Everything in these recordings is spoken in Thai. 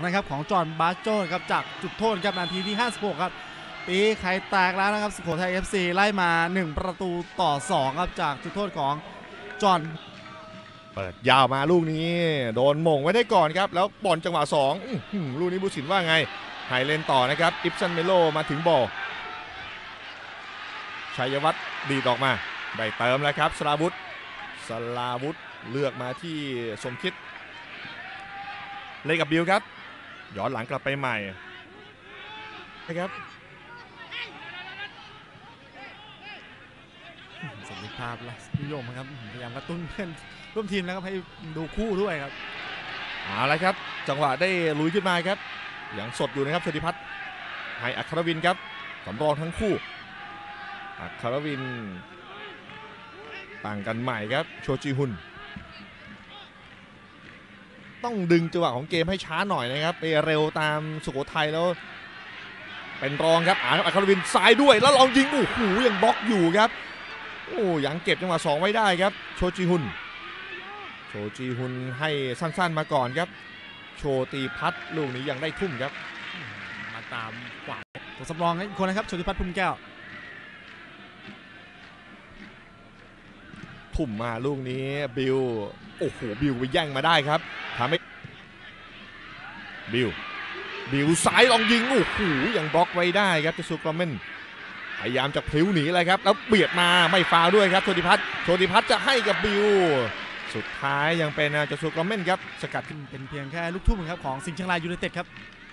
นะครับของจอห์นบาสโจ้ครับจากจุดโทษครับนาทีที่56ครับตีไข่แตกแล้วนะครับสุโขทัย FC ไล่มา1-2ครับจากจุดโทษของจอห์นเปิดยาวมาลูกนี้โดนหม่งไว้ได้ก่อนครับแล้วบอลจังหวะ2ลูกนี้บุษินว่าไงไฮเลนต่อนะครับอิปซันเมโลมาถึงบอลชัยวัฒน์ดีดออกมาได้เติมแล้วครับสลาวุธเลือกมาที่สมคิดเล่นกับบิวครับย้อนหลังกลับไปใหม่นะครับสันติภาพและนิยมครับพยายามกระตุ้นเพื่อนร่วมทีมนะครับให้ดูคู่ด้วยครับเอาละครับจังหวะได้ลุยขึ้นมาครับยังสดอยู่นะครับโชติพัฒน์ให้อัครวินครับสำรองทั้งคู่อัครวินต่างกันใหม่ครับโชจิฮุนต้องดึงจังหวะของเกมให้ช้าหน่อยนะครับไปเร็วตามสุโขทัยแล้วเป็นรองครับอัครวินซ้ายด้วยแล้วลองยิงโอ้โหยังบล็อกอยู่ครับโอ้ยังเก็บจังหวะ2ไว้ได้ครับโชจิฮุนให้สั้นๆมาก่อนครับโชติพัฒน์ลูกนี้ยังได้ทุ่มครับมาตามกวาดตัวสำรองอีกคนนะครับโชติพัฒน์พุ่มแก้วทุ่มมาลูกนี้บิวโอ้โหบิวไปแย่งมาได้ครับทำให้บิวซ้ายลองยิงโอ้โหยังบล็อกไว้ได้ครับจะสุกรเมนพยายามจะพลิ้วหนีเลยครับแล้วเบียดมาไม่ฟาวด้วยครับโชติพัฒน์จะให้กับบิวสุดท้ายยังเป็นจะสุกรเมนครับสกัดเป็นเพียงแค่ลูกทุ่มครับของสิงห์เชียงรายยูไนเต็ดครับ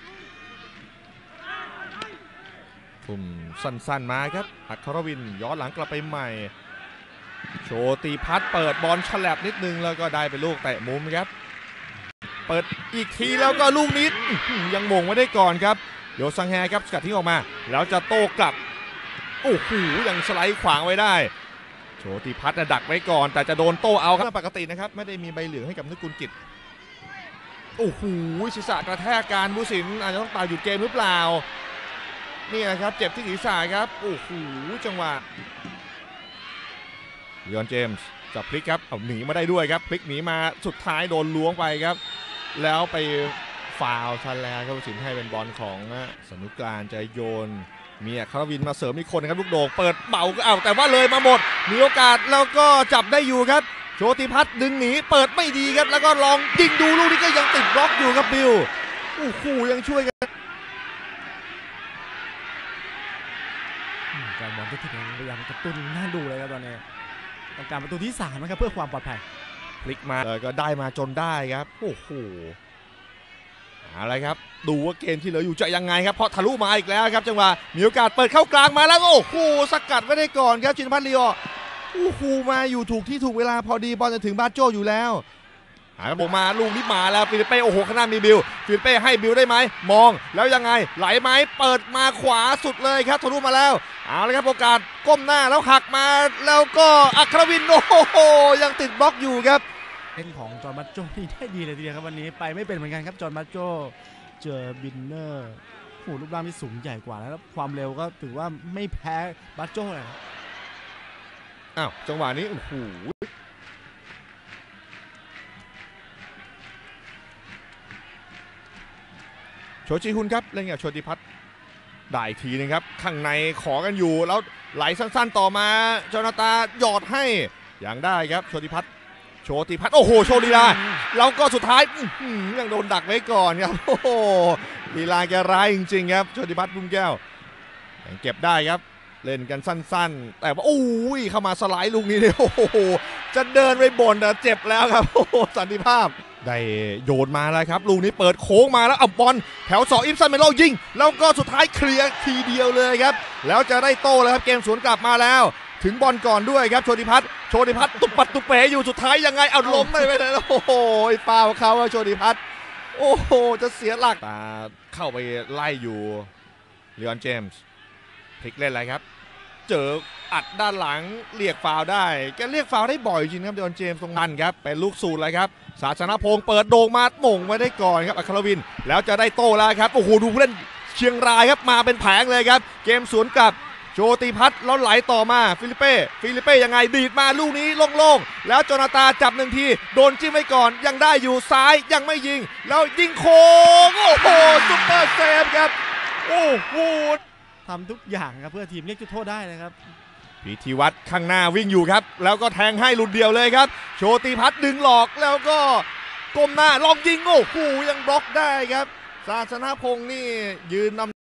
ทุ่มสั้นๆมาครับอัครวินย้อนหลังกลับไปใหม่โชติพัฒน์เปิดบอลฉลับนิดนึงแล้วก็ได้เป็นลูกเตะมุมครับเปิดอีกทีแล้วก็ลูกนี้ยังมงไว้ได้ก่อนครับโยซังแฮครับสกัดทิ้งออกมาแล้วจะโต้กลับโอ้โหยังสไลด์ขวางไว้ได้โชติพัฒน์ดักไว้ก่อนแต่จะโดนโต้เอาครับปกตินะครับไม่ได้มีใบเหลืองให้กับนึกกุลกิจโอ้โหศีรษะกระแทกการบุษินอาจจะต้องตายหยุดเกมหรือเปล่านี่นะครับเจ็บที่ศีรษะครับโอ้โหจังหวะลีออนเจมส์จะพลิกครับเอาหนีมาได้ด้วยครับพลิกหนีมาสุดท้ายโดนล้วงไปครับแล้วไปฟาวชันแล้วครับบุษินให้เป็นบอลของสนุกการจะโยนมีอัครวินมาเสริมอีกคนนะครับลูกโด่งเปิดเป่าก็เอาแต่ว่าเลยมาหมดมีโอกาสแล้วก็จับได้อยู่ครับโชติพัฒน์ดึงหนีเปิดไม่ดีครับแล้วก็ลองยิงดูลูกนี้ก็ยังติดบล็อกอยู่ครับบิวโอ้โหยังช่วยกันการบอลที่ถึงพยายามกระตุ้นน่าดูเลยครับตอนนี้ต้องการประตูที่3นะครับเพื่อความปลอดภัยพลิกมาก็ได้มาจนได้ครับโอ้โหอะไรครับดูว่าเกมที่เหลืออยู่จะยังไงครับเพราะทะลุมาอีกแล้วครับจังหวะมีโอกาสเปิดเข้ากลางมาแล้วโอ้โหสกัดไว้ได้ก่อนครับชินพัฒน์ลีโอโอ้โหมาอยู่ถูกที่ถูกเวลาพอดีบอลจะถึงบาโจอยู่แล้วหากระบอกมาลูกนี้มาแล้วฟิลิปเป้โอ้โหข้างหน้ามีบิวฟิลิปเป้ให้บิวได้ไหมมองแล้วยังไงไหลไหมเปิดมาขวาสุดเลยครับทะลุมาแล้วเอาเลยครับโอกาสก้มหน้าแล้วหักมาแล้วก็อัครวินโอ้โหยังติดบล็อกอยู่ครับเล่นของจอห์นบาสโจ้นี่ได้ดีเลยทีเดียวครับวันนี้ไปไม่เป็นเหมือนกันครับจอห์นบาสโจ้เจอบินเนอร์โอ้รูปร่างที่สูงใหญ่กว่าแล้วความเร็วก็ถือว่าไม่แพ้บาสโจ้เลยอ้าวจังหวะนี้โอ้โหโชจิฮุนครับเล่นกับโชติพัฒน์ได้ทีนึงครับข้างในขอกันอยู่แล้วไหลสั้นๆต่อมาโจนาธานหยอดให้อย่างได้ครับโชติพัฒน์โอ้โหโชว์ลีลาแล้วก็สุดท้ายยังโดนดักไว้ก่อนครับโอ้โหลีลาแกร้ายจริงๆครับโชติพัฒน์บุ้มแก้วยังเก็บได้ครับเล่นกันสั้นๆแต่ว่าโอ้ยเข้ามาสไลด์ลูกนี้เลยโอ้โหจะเดินไปบ่นแต่เจ็บแล้วครับโอ้โหสันติภาพได้โยนมาแล้วครับลูกนี้เปิดโค้งมาแล้วเอาบอลแถว2อิปซันเมโลยิงแล้วก็สุดท้ายเคลียร์ทีเดียวเลยครับแล้วจะได้โต้แล้วครับเกมสวนกลับมาแล้วถึงบอลก่อนด้วยครับโชติพัฒน์ตุบปัดตุบเป๋อยู่สุดท้ายยังไงเอาล้มไม่ได้แล้วโอ้โหฟาวเขาโชติพัฒน์โอ้โหจะเสียหลักตาเข้าไปไล่อยู่ลีออนเจมส์พลิกเล่นอะไรครับเจออัดด้านหลังเรียกฟาวได้แกเรียกฟาวได้บ่อยจริงครับลีออนเจมส์ตรงนั้นครับเป็นลูกสูตรเลยครับศาสนพงศ์เปิดโด่งมาหม่งไว้ได้ก่อนครับอัครวินแล้วจะได้โต้แล้วครับโอ้โหดูผู้เล่นเชียงรายครับมาเป็นแผงเลยครับเกมสวนกลับโชติพัฒน์แล้วไหลต่อมาฟิลิปเป้ยังไงดีดมาลูกนี้โล่งๆแล้วโจนาธานจับ1ทีโดนจิ้มไว้ก่อนยังได้อยู่ซ้ายยังไม่ยิงแล้วยิงโค้งโอ้โหร์เซฟครับโอ้โหทำทุกอย่างครับเพื่อทีมเรียกจุดโทษได้นะครับพิธีวัตรข้างหน้าวิ่งอยู่ครับแล้วก็แทงให้หลุดเดียวเลยครับโชติพัฒน์ดึงหลอกแล้วก็ก้มหน้าลองยิงโอ้โหยังบล็อกได้ครับศาสนพงษ์นี่ยืนนำ